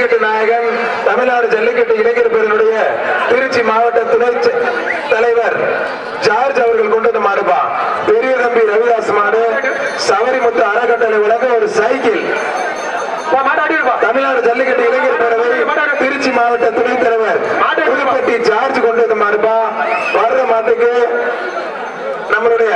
ஜல்லிக்கட்டு நாயகன் தமிழ்நாடு ஜல்லிக்கட்டு இளைஞர் பேரனுடைய திருச்சி மாவட்ட துணை தலைவர் ஜார்ஜ் அவர்கள் கொண்டு வந்து மாடுபா. பெரிய தம்பி ரவிதாஸ் மாடு சவரிமுத்து அறக்கட்டளை வழங்க ஒரு சைக்கிள். தமிழ்நாடு ஜல்லிக்கட்டு இளைஞர் பேரவை திருச்சி மாவட்ட துணைத் தலைவர் புதுப்பட்டி ஜார்ஜ் கொண்டு வந்து மாடுபா. வர்ற மாட்டுக்கு நம்மளுடைய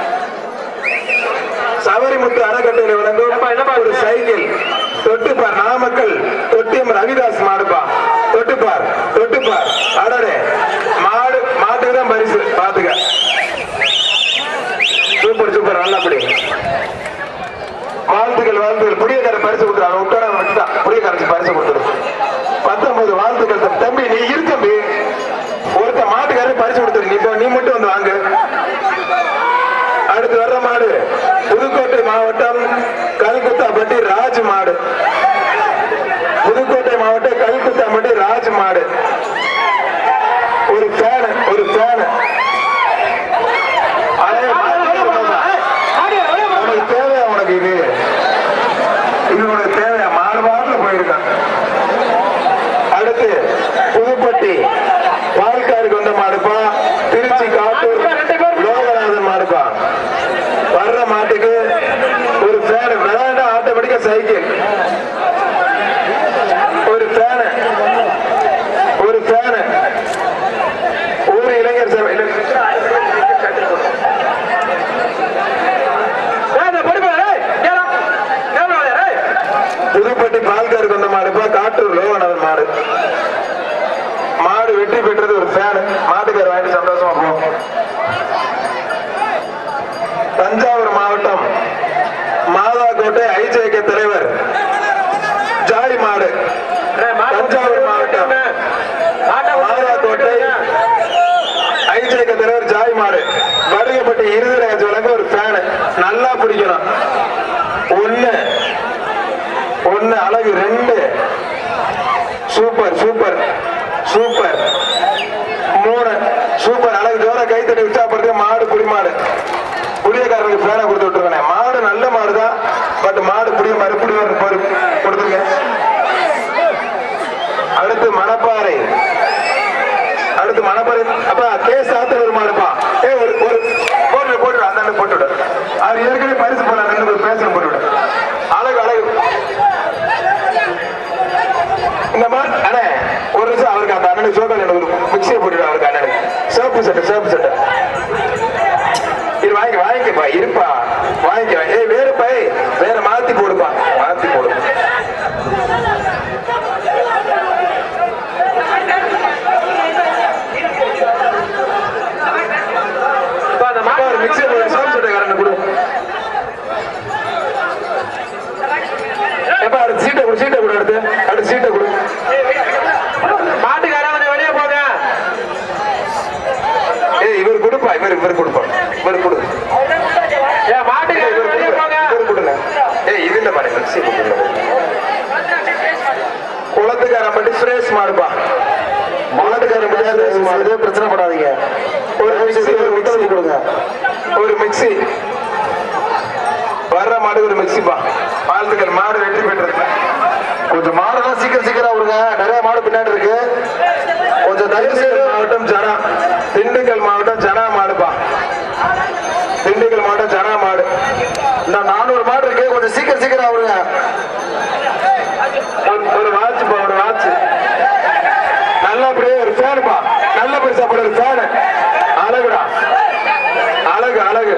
சவரிமுத்து அறக்கட்டளை வழங்கும் ஒரு சைக்கிள். தொட்டுப்பார் நாமக்கல் தொட்டியம் ரவிதாஸ் மாடுபா. தொட்டுப்பார் தொட்டுப்பார் அடடே மாடு மாட்டுக்கு தான் பரிசு பாத்துக்க. சூப்பர் சூப்பர் நல்லபடி வாழ்த்துக்கள் வாழ்த்துக்கள். புடியக்கார பரிசு கொடுத்துருவாங்க. உட்கார விட்டுதான் புடியக்காரச்சு பரிசு கொடுத்துரும். 19 வாழ்த்துக்கள் தம்பி. நீ இரு தம்பி. ஒருத்த மாட்டுக்காரர் பரிசு கொடுத்துரு. நீ மட்டும் வந்து வாங்க. அடுத்து வர்ற மாடு புதுக்கோட்டை மாவட்டம் கல்குத்தாப்பட்டி ராஜ் மாடு. புதுக்கோட்டை மாவட்டம் கல்குத்தாப்பட்டி ராஜ் மாடு. ஒரு ஃபேன் ஒரு ஃபேன் உனக்கு தேவையா? உனக்கு இது உனக்கு தேவையா? மாடு மாடுல போயிருக்கான். அடுத்து புதுப்பட்டி பால்காருக்கு வந்த மாடுப்பா. திருச்சி காட்டூர் லோகநாதன் மாடுப்பா. வர்ற மாட்டுக்கு ஒரு ஃபேன் விளையாண்டா ஆட்டோமேட்டிக்கா சைக்கிள். ஒரு ஃபேன் ஒரு ஃபேன் ஒரு இளைஞர் புதுப்பட்டி பால்காருக்கு வந்த மாடுப்பா. காட்டூர் லோகநாதன் மாடு. மாடு வெற்றி பெற்றது ஒரு ஃபேன். மாட்டுக்கார வாங்கி சந்தோஷமா போகும். தஞ்சாவூர் மாவட்டம் மாதாக்கோட்டை ஐஜேகே தலைவர் ஜாலி மாடு. தஞ்சாவூர் மாவட்டம் மாதாக்கோட்டை ஐஜேகே தலைவர் ஜாலி மாடு. வருகப்பட்டி இருதராஜ் வழங்க ஒரு ஃபேன். நல்லா பிடிக்கணும். ஒன்னு அழகு 2 சூப்பர் சூப்பர் சூப்பர் 3 சூப்பர் அழகு. ஜோர கைத்தடி உற்சாகப்படுத்த மாடு புடி மாடு. புளியக்காரனுக்கு பேனை கொடுத்து விட்டுருக்கேன். மாடு நல்ல மாடுதான். பட் மாடு புடிய மாதிரி புடி கொடுத்துருக்கேன். அடுத்து மணப்பாறை. அடுத்து மணப்பாறை அப்பா கே சாத்தனூர் மாடுப்பா. ஒரு போட்டு அந்த போட்டு அவர் ஏற்கனவே பரிசு போல பேச போட்டு அழகு அழகு. இந்த மாதிரி அண்ணே ஒரு நிமிஷம் அவருக்கு அந்த அண்ணனுக்கு சோக்கால் எனக்கு ஒரு மிக்சியை போட்டுட்டு அவருக்கு அண்ணனுக்கு சேப்பு சட்டை இது வாங்கிக்கப்பா இருப்பா வாங்கிக்க. ஏய் வேறுப்பா வேற மாத்தி போடுப்பா மாத்தி போடு. மிக்சியை போடு சேப்பு சட்டைக்காரன் கொடு. எப்ப அடுத்து சீட்டை கொடு அடுத்து சீட்டை கொடு. மாட்டுக்கார வெளியே போங்க. ஏய் இவர் கொடுப்பா இவர் கொடுப்பா இவர் கொடு. இதுல பாருங்க குளத்துக்காரன் பட்டி சுரேஷ் மாடுப்பா. குளத்துக்காரன் பட்டி பிரச்சனை படாதீங்க. ஒரு கொடுங்க. ஒரு மிக்சி வர்ற மாடு ஒரு மிக்சிப்பா. வாழ்த்துக்கள். மாடு வெற்றி பெற்றது. கொஞ்சம் மாடுதான் சீக்கிரம் விடுங்க. நிறைய மாடு பின்னாடி இருக்கு. கொஞ்சம் திண்டுக்கல் மாவட்டம் ஜனா. திண்டுக்கல் மாவட்டம் ஜனா மாடுப்பா. திண்டுக்கல் மாவட்டம் ஜனா மாடு. இன்னும் 400 மாடு இருக்கு. கொஞ்சம் சீக்கிரம் விடுங்க. ஒரு வாட்சுப்பா ஒரு வாட்ச். நல்லபடியே ஒரு ஃபேனுப்பா. நல்ல பரிசா போட ஒரு ஃபேனு. அழகுடா அழகு அழகு.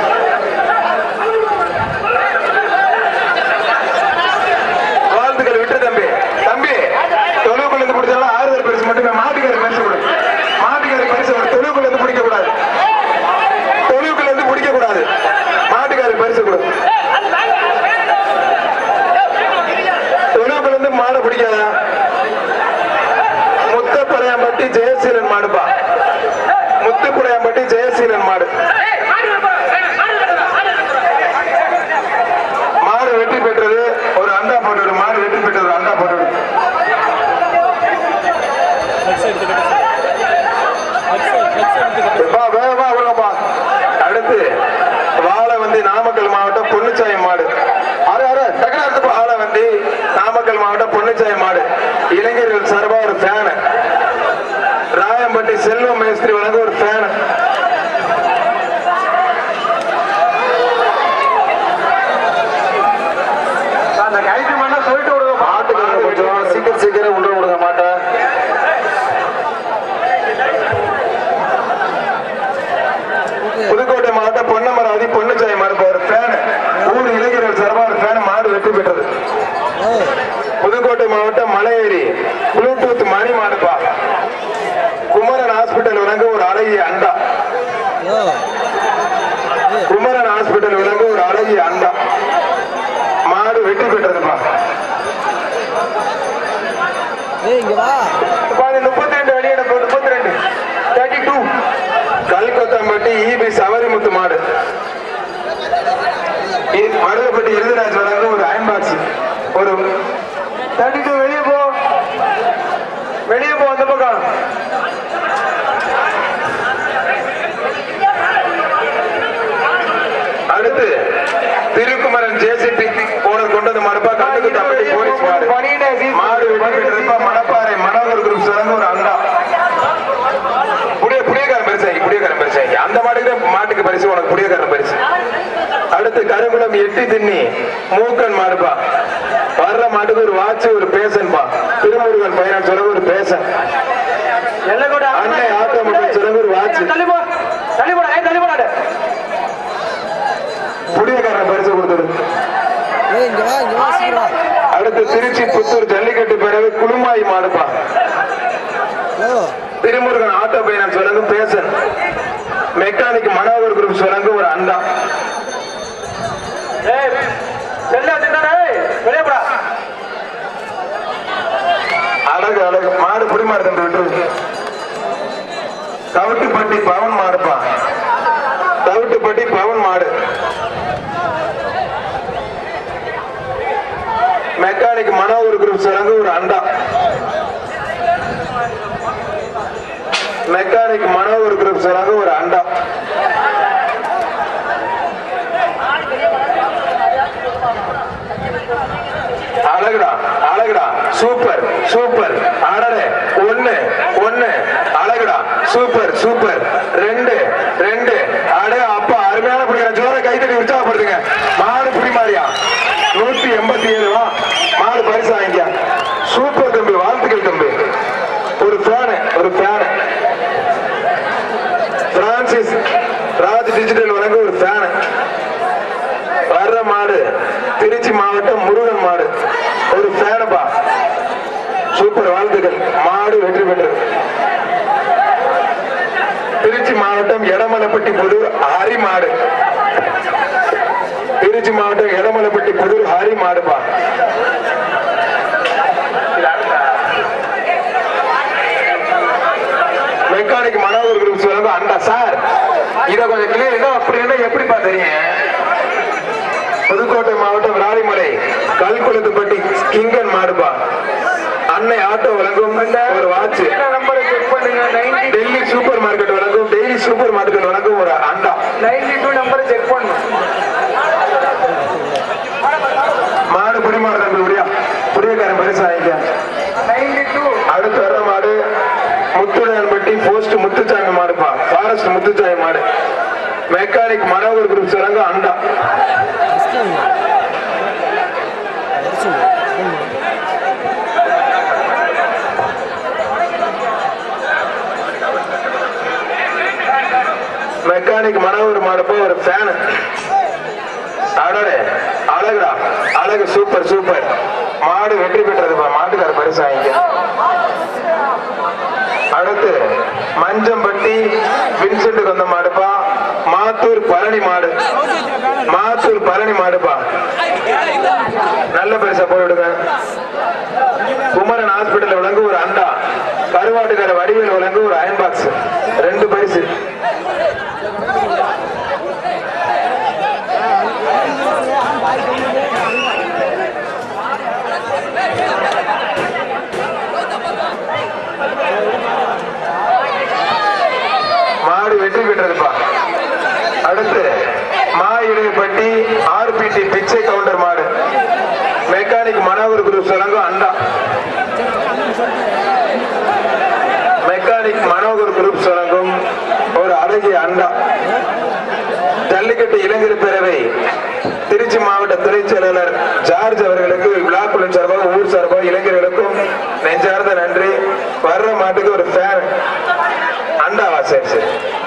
வாழ்த்துக்கள் விட்டு தம்பி. தம்பி தொழுவுக்குள்ள இருந்து பிடிச்சாலும் ஆறுதல் பரிசு மட்டுமே. மாட்டுக்காரி பரிசு கொடு. மாட்டுக்காரி பரிசு தொழுவுக்குள்ள இருந்து பிடிக்க கூடாது. தொழுவுக்குள்ள இருந்து பிடிக்க கூடாது. மாட்டுக்காரி பரிசு கொடு. தொழுவுக்குள்ள இருந்து மாடை பிடிக்காத. முத்தப்படையாம்பட்டி ஜெயசீலன் மாடுப்பா. முத்துப்படையாம்பட்டி ஜெயசீலன் மாடு. மாடு வெற்றி பெற்றது. ஒரு அண்டா போட்டு மாடு வெற்றி பெற்றது. அண்டா போட்டு வேகமா விடுங்கப்பா. அடுத்து வாழவந்தி நாமக்கல் மாவட்டம் பொன்னுச்சாயம் மாடு. வாழவந்தி நாமக்கல் மாவட்டம் மாவட்டம் பொன்னுச்சாய் மாடு இளைஞர்கள் சார்பா ஒரு ஃபேன். ராயம்பட்டி செல்வம் மேஸ்திரி வழங்க ஒரு ஃபேன். சொல்லிட்டு விடுங்க, மாட்டுக்காரங்க கொஞ்சம் சீக்கிரம் உள்ள விடுங்க மாட்டை. புதுக்கோட்டை மாவட்டம் பொன்னமராவதி பொன்னுச்சாய் மாடு ஒரு ஃபேன். ஊர் இளைஞர்கள் சார்பா ஒரு ஃபேன். மாடு வெற்றி பெற்றது. புதுக்கோட்டை மாவட்டம் மலையேறி ப்ளூடூத் மணி மாடுப்பா. குமரன் ஹாஸ்பிட்டல் விளங்க ஒரு அழகிய அண்டா. குமரன் ஹாஸ்பிட்டல் விளங்க ஒரு அழகிய அண்டா. மாடு வெற்றி பெற்றதுப்பா. 32 வெளியிட 32 32 கல்கொத்தம்பட்டி ஈபி சவரிமுத்து மாடு. மருதப்பட்டி இருதராஜ் வழங்க ஒரு அயன் பாக்ஸ். ஒரு 32 வெளியே போ அந்த பக்கம். அடுத்து திருக்குமரன் ஜேசிபி ஓனர் கொண்டது மாடுப்பா. கல்கொத்தம்பட்டி போலீஸ் மாடு. மாடு வெற்றி பெற்றதுப்பா. மணப்பாறை மனோகர் குரூப் வழங்க ஒரு அண்டா. புடியக்காரன் பரிசு அந்த மாட்டுக்கு பரிசு. உனக்கு புடியக்காரன் பரிசு. அடுத்து கருங்குளம் எட்டி திண்ணி மூக்கன் மாடுப்பா. வர்ற மாட்டுக்கு ஒரு வாட்சி ஒரு பேசன்பா. திருமுருகன் பையன் சொல்ல ஒரு பேசன். அன்னை ஆட்டோமொபைல் சொல்ல ஒரு வாட்சி. புடியக்காரன் பரிசு கொடுத்தது. அடுத்து திருச்சி புத்தூர் ஜல்லிக்கட்டு பேரவை குளுமாய் மாடுப்பா. திருமுருகன் ஆட்டோ பையன் சொல்லுங்க பேசன். மெக்கானிக் மனோகர் குரூப் சொல்லுங்க ஒரு அண்டா. அழகு அழகு மாடு புடிமாடு தம்பி விட்டு. தவிட்டுப்பட்டி பவன் மாடுப்பா. தவிட்டுப்பட்டி பவன் மாடு. மெக்கானிக் மனோகர் குரூப் சொல்லுங்க ஒரு அண்டா. மெக்கானிக் மனோகர் குரூப் சொல்லுங்க ஒரு அண்டா. அழகுடா சூப்பர் சூப்பர். அடடே 1 அழகுடா சூப்பர் சூப்பர். 2 அடே அப்பா அருமையான பிடிக்கிற ஜோர கைத்தடி உற்சாகப்படுத்துங்க. மாடு புடிமாரியா 187 வா. மாடு பரிசு வாங்கிக்க. சூப்பர் தம்பி, வாழ்த்துக்கள் தம்பி. ஒரு ஃபேன் பிரான்சிஸ் ராஜ் டிஜிட்டல் வழங்க ஒரு ஃபேன். வர்ற மாடு திருச்சி மாவட்டம் முருகன் மாடு ஒரு ஃபேனப்பா. சூப்பர், வாழ்த்துக்கள். மாடு வெற்றி பெற்றது. திருச்சி மாவட்டம் எடமலைப்பட்டி புதூர் ஹரி மாடு. திருச்சி மாவட்டம் எடமலைப்பட்டி புதூர் ஹரி மாடுப்பா. மெக்கானிக் மனோகர் குரூப் சொல்லுங்க அண்டா. சார் இதை கொஞ்சம் கிளியர் அப்படின்னா எப்படிப்பா தெரியும்? புதுக்கோட்டை மாவட்டம் விராலிமலை கல்குளத்துப்பட்டி கிங்கன் மாடுப்பா. அன்னை ஆட்டோ வழங்கும் ஒரு வாட்ச். டெல்லி சூப்பர் மார்க்கெட் வழங்கும் டெய்லி சூப்பர் மார்க்கெட் வழங்கும் ஒரு அண்டா. 92 நம்பரை செக் பண்ணு. மாடு புடிமாடு தம்பி முடியா. புடியக்காரன் பரிசு வாங்கிக்க. 92. அடுத்து வர்ற மாடு முத்துடன்பட்டி போஸ்ட் முத்துச்சாமி மாடுப்பா. ஃபாரஸ்ட் முத்துச்சாமி மாடு. மெக்கானிக் மனோகர் குரூப் சொல்லுங்க அண்டா. மெக்கானிக் மனோகர் மாடுப்பா ஒரு ஃபேன். அடடே அழகு சூப்பர் சூப்பர். மாடு வெற்றி பெற்றதுப்பா. மாட்டுக்கார பரிசு வாங்கிக்க. அடுத்து மஞ்சம்பட்டி வின்சென்ட் வந்த மாடுப்பா. மாத்தூர் பழனி மாடு. மாத்தூர் பழனி மாடுப்பா. நல்ல பரிசா போயிடுங்க. குமரன் ஹாஸ்பிட்டல் வழங்கு ஒரு அண்டா. கருவாட்டுக்கார வடிவேல் வழங்கு ஒரு அயன் பாக்ஸ். 2 பரிசு. மாடு வெற்றி பெற்றதுப்பா. அடுத்து மாயிடைப்பட்டி ஆர்பிடி பிச்சை கவுண்டர் மாடு. மெக்கானிக் மன மனோகர் குரூப் வழங்கும் அண்டா. மெக்கானிக் மனோகர் குரூப் வழங்கும் ஒரு அழகிய அண்டா. ஜல்லிக்கட்டு இளைஞர் பேரவை திருச்சி மாவட்ட துணை செயலாளர் ஜார்ஜ் அவர்களுக்கு விழாக் குழு சார்பாக ஊர் சார்பாக இளைஞர்களுக்கும் நெஞ்சார்ந்த நன்றி. வர்ற மாட்டுக்கு ஒரு ஃபேன் அண்டாவா? சரி சரி,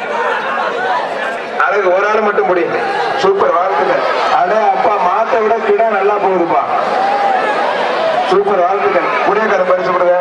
அழகு ஒரு ஆள் மட்டும் முடியும். சூப்பர், வாழ்த்துக்கள். அடே அப்பா, மாட்டை விட கிடா நல்லா போகுதுப்பா. சூப்பர், வாழ்த்துக்கள். புரியக்கார பரிசு கொடுங்க.